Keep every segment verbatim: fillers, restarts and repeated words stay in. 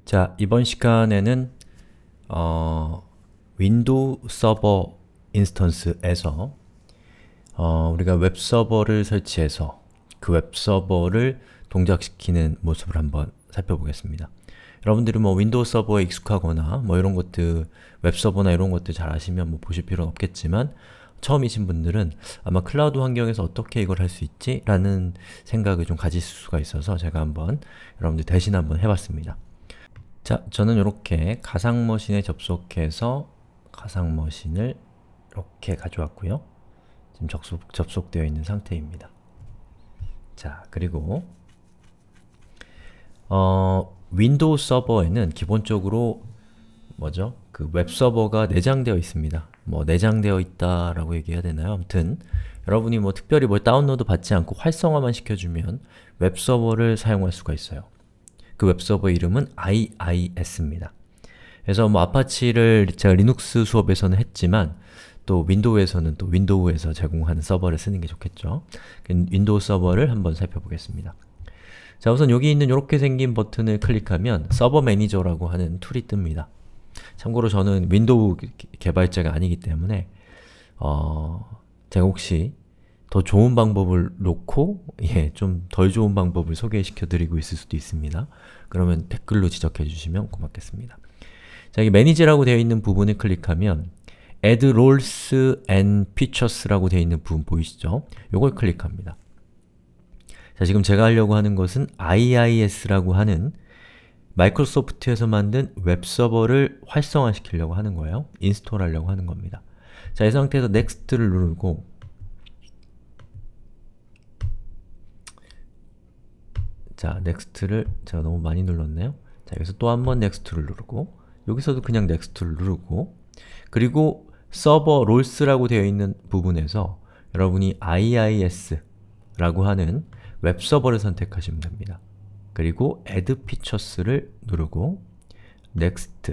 자, 이번 시간에는 어, 윈도우 서버 인스턴스에서 어, 우리가 웹서버를 설치해서 그 웹서버를 동작시키는 모습을 한번 살펴보겠습니다. 여러분들이 뭐 윈도우 서버에 익숙하거나 뭐 이런 것들, 웹서버나 이런 것들 잘 아시면 뭐 보실 필요는 없겠지만 처음이신 분들은 아마 클라우드 환경에서 어떻게 이걸 할 수 있지? 라는 생각을 좀 가지실 수가 있어서 제가 한번 여러분들 대신 한번 해봤습니다. 자, 저는 이렇게 가상머신에 접속해서 가상머신을 이렇게 가져왔고요. 지금 접속, 접속되어 있는 상태입니다. 자, 그리고 어, 윈도우 서버에는 기본적으로 뭐죠? 그 웹서버가 내장되어 있습니다. 뭐 내장되어 있다라고 얘기해야 되나요? 아무튼 여러분이 뭐 특별히 뭘 다운로드 받지 않고 활성화만 시켜주면 웹서버를 사용할 수가 있어요. 그 웹서버 이름은 아이아이에스입니다. 그래서 뭐 아파치를 제가 리눅스 수업에서는 했지만 또 윈도우에서는 또 윈도우에서 제공하는 서버를 쓰는 게 좋겠죠. 윈도우 서버를 한번 살펴보겠습니다. 자, 우선 여기 있는 이렇게 생긴 버튼을 클릭하면 서버 매니저라고 하는 툴이 뜹니다. 참고로 저는 윈도우 개발자가 아니기 때문에 어, 제가 혹시 더 좋은 방법을 놓고 예, 좀 덜 좋은 방법을 소개시켜 드리고 있을 수도 있습니다. 그러면 댓글로 지적해 주시면 고맙겠습니다. 자, 여기 매니지라고 되어 있는 부분을 클릭하면 Add Roles and Features라고 되어 있는 부분 보이시죠? 요걸 클릭합니다. 자, 지금 제가 하려고 하는 것은 아이아이에스라고 하는 마이크로소프트에서 만든 웹서버를 활성화시키려고 하는 거예요. 인스톨하려고 하는 겁니다. 자, 이 상태에서 Next를 누르고 자, Next를 제가 너무 많이 눌렀네요. 자, 여기서 또 한 번 Next를 누르고 여기서도 그냥 Next를 누르고 그리고 서버 롤스라고 되어 있는 부분에서 여러분이 아이아이에스라고 하는 웹서버를 선택하시면 됩니다. 그리고 Add Features를 누르고 Next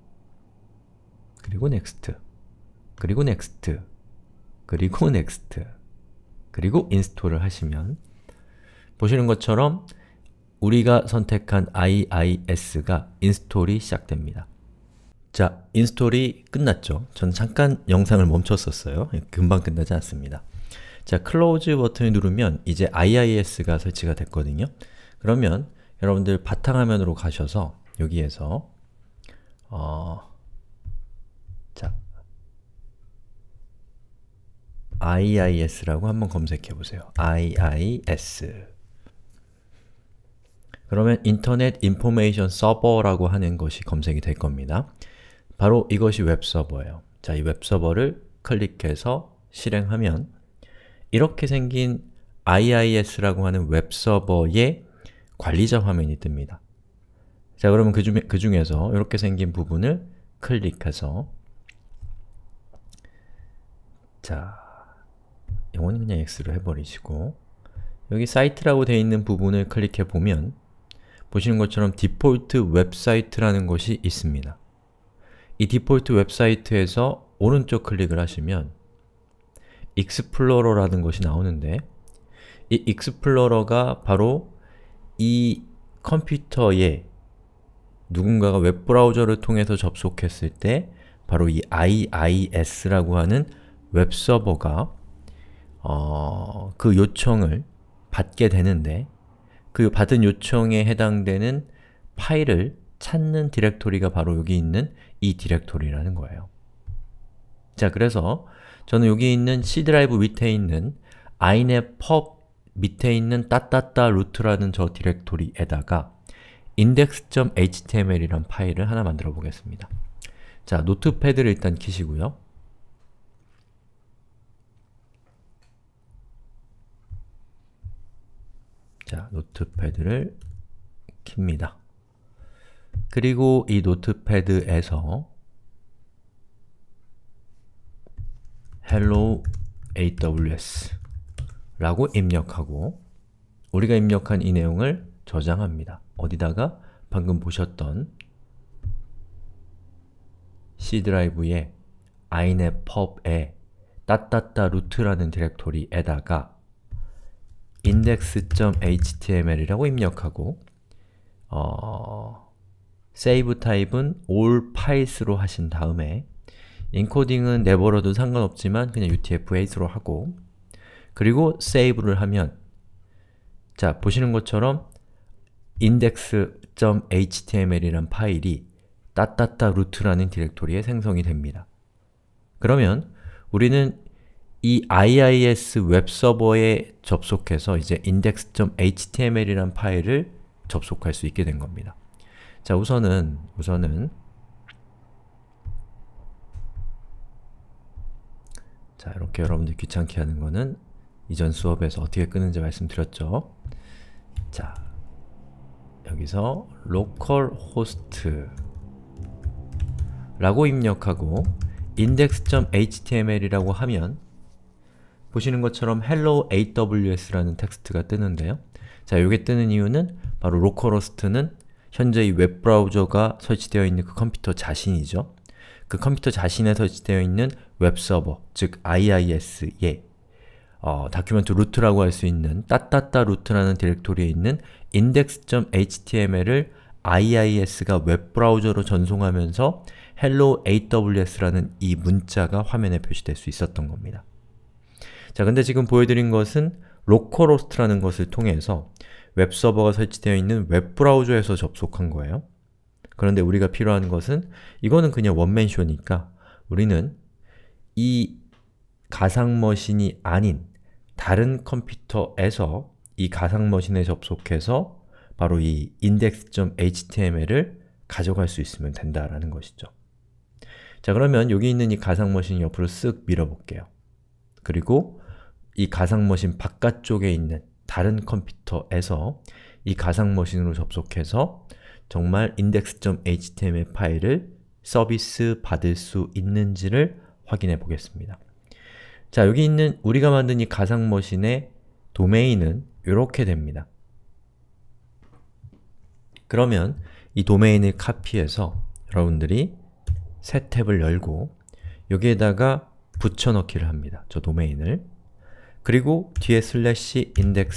그리고 Next 그리고 Next 그리고 Next 그리고 인스톨을 하시면 보시는 것처럼 우리가 선택한 아이아이에스가 인스톨이 시작됩니다. 자, 인스톨이 끝났죠? 전 잠깐 영상을 멈췄었어요. 금방 끝나지 않습니다. 자, 클로즈 버튼을 누르면 이제 아이아이에스가 설치가 됐거든요. 그러면 여러분들 바탕화면으로 가셔서 여기에서 어, 자, 아이아이에스라고 한번 검색해 보세요. 아이아이에스 그러면 인터넷 인포메이션 서버라고 하는 것이 검색이 될 겁니다. 바로 이것이 웹서버예요. 자, 이 웹서버를 클릭해서 실행하면 이렇게 생긴 아이아이에스라고 하는 웹서버의 관리자 화면이 뜹니다. 자, 그러면 그, 중, 그 중에서 이렇게 생긴 부분을 클릭해서 자, 영원히 그냥 X로 해버리시고 여기 사이트라고 되어 있는 부분을 클릭해 보면 보시는 것처럼 디폴트 웹사이트라는 것이 있습니다. 이 디폴트 웹사이트에서 오른쪽 클릭을 하시면 익스플로러라는 것이 나오는데 이 익스플로러가 바로 이 컴퓨터에 누군가가 웹브라우저를 통해서 접속했을 때 바로 이 아이아이에스라고 하는 웹서버가 어, 그 요청을 받게 되는데 그 받은 요청에 해당되는 파일을 찾는 디렉토리가 바로 여기 있는 이 디렉토리라는 거예요. 자, 그래서 저는 여기 있는 C 드라이브 밑에 있는 inetpub 밑에 있는 따따따 루트라는 저 디렉토리에다가 index.html이란 파일을 하나 만들어 보겠습니다. 자, 노트패드를 일단 켜시고요. 자, 노트패드를 킵니다. 그리고 이 노트패드에서 hello 에이더블유에스 라고 입력하고 우리가 입력한 이 내용을 저장합니다. 어디다가? 방금 보셨던 C 드라이브의 inetpub에 따따따 루트라는 디렉토리에다가 index.html이라고 입력하고 어, save 타입은 all files로 하신 다음에 인코딩은 내버려도 상관없지만 그냥 유티에프 에잇으로 하고 그리고 save를 하면 자, 보시는 것처럼 index.html이란 파일이 따따따 루트라는 디렉토리에 생성이 됩니다. 그러면 우리는 이 아이아이에스 웹서버에 접속해서 이제 index.html이란 파일을 접속할 수 있게 된 겁니다. 자, 우선은 우선은 자, 이렇게 여러분들 귀찮게 하는 거는 이전 수업에서 어떻게 끄는지 말씀드렸죠. 자, 여기서 localhost 라고 입력하고 index.html이라고 하면 보시는 것처럼 hello 에이더블유에스라는 텍스트가 뜨는데요. 자, 이게 뜨는 이유는 바로 localhost는 현재 이 웹브라우저가 설치되어 있는 그 컴퓨터 자신이죠. 그 컴퓨터 자신에 설치되어 있는 웹서버, 즉 아이아이에스에 어, 다큐멘트 루트라고 할 수 있는 따따따 루트라는 디렉토리에 있는 index.html을 아이아이에스가 웹브라우저로 전송하면서 hello 에이더블유에스라는 이 문자가 화면에 표시될 수 있었던 겁니다. 자, 근데 지금 보여드린 것은 localhost라는 것을 통해서 웹서버가 설치되어 있는 웹브라우저에서 접속한 거예요. 그런데 우리가 필요한 것은 이거는 그냥 원맨쇼니까 우리는 이 가상머신이 아닌 다른 컴퓨터에서 이 가상머신에 접속해서 바로 이 index.html을 가져갈 수 있으면 된다라는 것이죠. 자, 그러면 여기 있는 이 가상머신 옆으로 쓱 밀어볼게요. 그리고 이 가상머신 바깥쪽에 있는 다른 컴퓨터에서 이 가상머신으로 접속해서 정말 index.html 파일을 서비스 받을 수 있는지를 확인해 보겠습니다. 자, 여기 있는 우리가 만든 이 가상머신의 도메인은 이렇게 됩니다. 그러면 이 도메인을 카피해서 여러분들이 새 탭을 열고 여기에다가 붙여넣기를 합니다. 저 도메인을. 그리고 뒤에 슬래시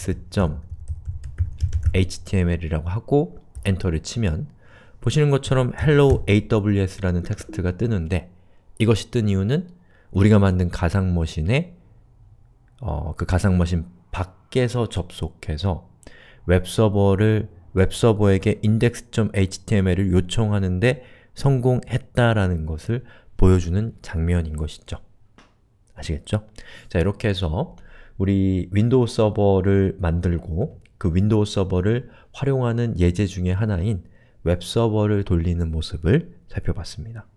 index.html이라고 하고 엔터를 치면 보시는 것처럼 hello 에이더블유에스라는 텍스트가 뜨는데 이것이 뜬 이유는 우리가 만든 가상머신에 어, 그 가상머신 밖에서 접속해서 웹서버를 웹서버에게 index.html을 요청하는데 성공했다라는 것을 보여주는 장면인 것이죠. 아시겠죠? 자, 이렇게 해서 우리 윈도우 서버를 만들고 그 윈도우 서버를 활용하는 예제 중에 하나인 웹서버를 돌리는 모습을 살펴봤습니다.